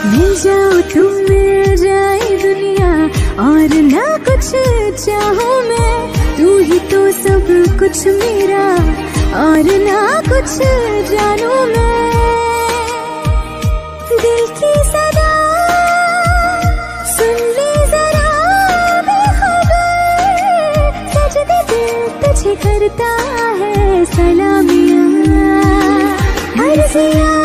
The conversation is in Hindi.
मिल जाओ तुम, मिल जाए दुनिया, और ना कुछ चाहूँ मैं, तू ही तो सब कुछ मेरा, और ना कुछ जानू मैं। दिल की सदा सुन ले जरा बेखबर, सजदे दिल तुझे करता है सलामियाँ, अर्ज़ियाँ